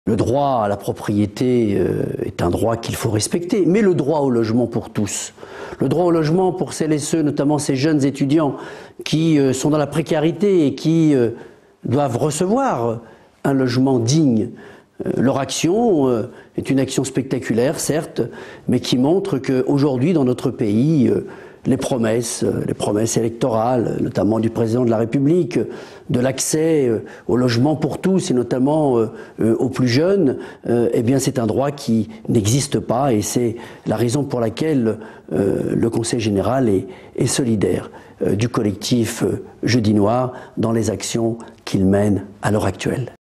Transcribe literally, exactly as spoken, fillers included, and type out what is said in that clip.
Le droit à la propriété est un droit qu'il faut respecter, mais le droit au logement pour tous, le droit au logement pour celles et ceux, notamment ces jeunes étudiants qui sont dans la précarité et qui doivent recevoir un logement digne. Leur action est une action spectaculaire, certes, mais qui montre qu'aujourd'hui, dans notre pays, les promesses, les promesses électorales, notamment du président de la République, de l'accès au logement pour tous et notamment aux plus jeunes, eh bien c'est un droit qui n'existe pas et c'est la raison pour laquelle le Conseil général est, est solidaire du collectif Jeudi Noir dans les actions qu'il mène à l'heure actuelle.